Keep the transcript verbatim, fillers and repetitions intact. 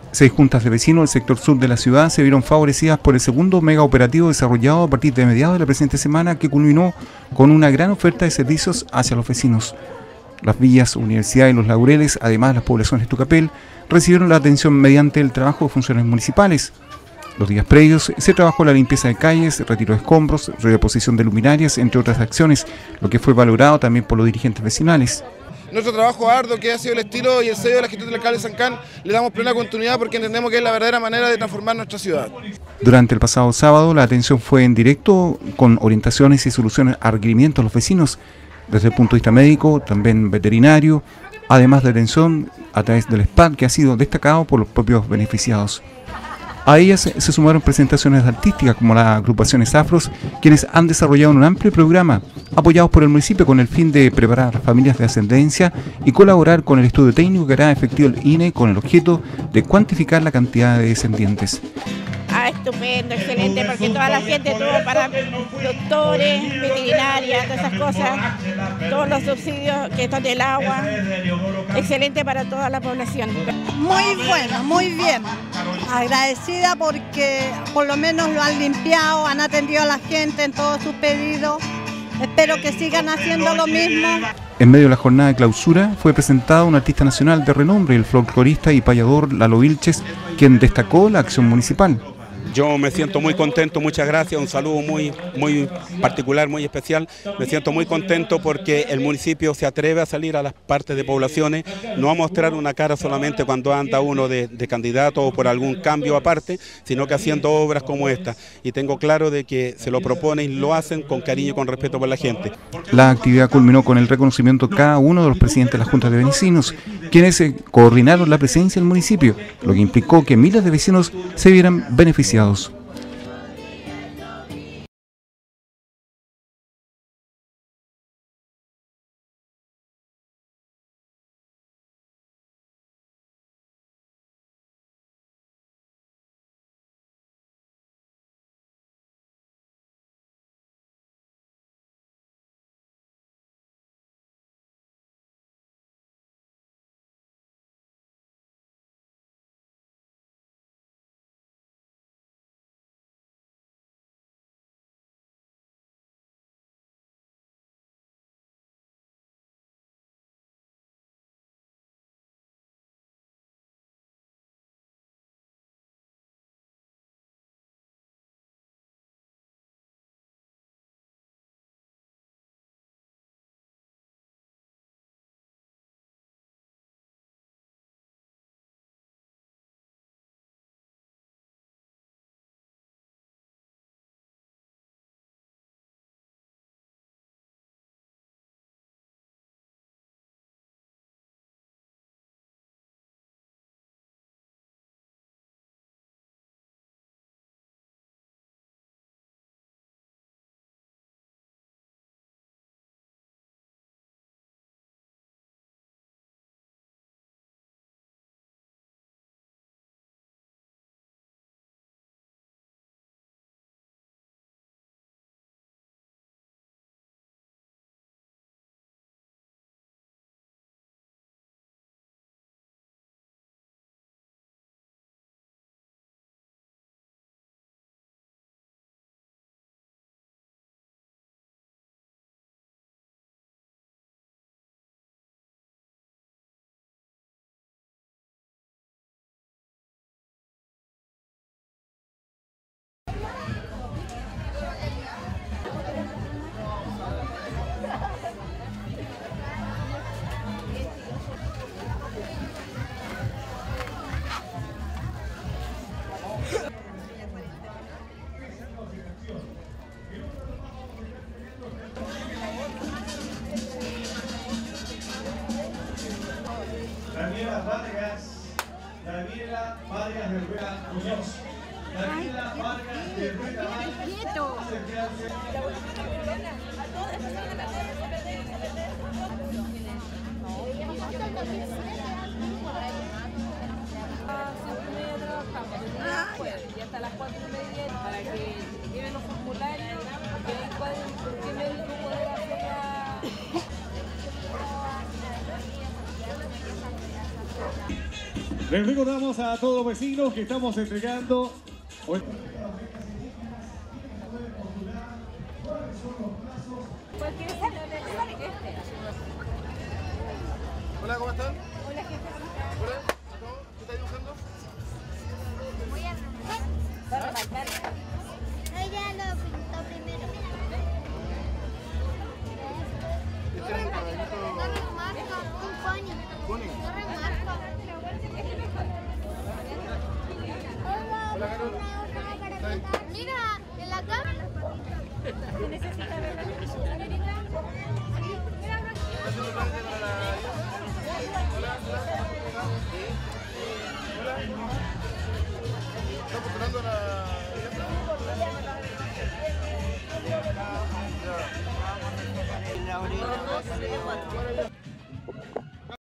Seis juntas de vecinos del sector sur de la ciudad se vieron favorecidas por el segundo mega operativo desarrollado a partir de mediados de la presente semana, que culminó con una gran oferta de servicios hacia los vecinos. Las villas, Universidad y Los Laureles, además de las poblaciones de Tucapel, recibieron la atención mediante el trabajo de funcionarios municipales. Los días previos se trabajó la limpieza de calles, retiro de escombros, reposición de luminarias, entre otras acciones, lo que fue valorado también por los dirigentes vecinales. Nuestro trabajo arduo, que ha sido el estilo y el sello de la gestión del alcalde San Can, le damos plena continuidad porque entendemos que es la verdadera manera de transformar nuestra ciudad. Durante el pasado sábado, la atención fue en directo con orientaciones y soluciones a requerimientos a los vecinos, desde el punto de vista médico, también veterinario, además de atención a través del S P A D, que ha sido destacado por los propios beneficiados. A ellas se sumaron presentaciones artísticas como las agrupaciones afros, quienes han desarrollado un amplio programa apoyados por el municipio con el fin de preparar a las familias de ascendencia y colaborar con el estudio técnico que hará efectivo el I N E con el objeto de cuantificar la cantidad de descendientes. Ah, estupendo, excelente, porque toda la gente tuvo para doctores, veterinarias, todas esas cosas, todos los subsidios que están del agua, excelente para toda la población. Muy bueno, muy bien, agradecida porque por lo menos lo han limpiado, han atendido a la gente en todos sus pedidos, espero que sigan haciendo lo mismo. En medio de la jornada de clausura fue presentado un artista nacional de renombre, el folclorista y payador Lalo Vilches, quien destacó la acción municipal. Yo me siento muy contento, muchas gracias, un saludo muy, muy particular, muy especial. Me siento muy contento porque el municipio se atreve a salir a las partes de poblaciones, no a mostrar una cara solamente cuando anda uno de, de candidato o por algún cambio aparte, sino que haciendo obras como esta. Y tengo claro de que se lo proponen y lo hacen con cariño y con respeto por la gente. La actividad culminó con el reconocimiento de cada uno de los presidentes de las juntas de vecinos, quienes coordinaron la presencia del municipio, lo que implicó que miles de vecinos se vieran beneficiados. Daniela Vargas, Daniela Vargas de Rueda Muñoz. Daniela Vargas de Rueda y hasta las cuatro y media para que lleven los formularios, que ahí pueden, por qué médico poder hacer la... Les recordamos a todos los vecinos que estamos entregando... Hola, ¿cómo están? Hola, jefe. Hola, ¿qué estás dibujando? Voy a remarcar. Ella lo pintó primero. Este es un caballito. No remarco, un pony. Pony. No remarco. Hola, Hola, Carol. para pintar. Mira, en la cámara. Necesita ver la Haciendo trámite para la... Hola, hola. Hola. Está postulando a la...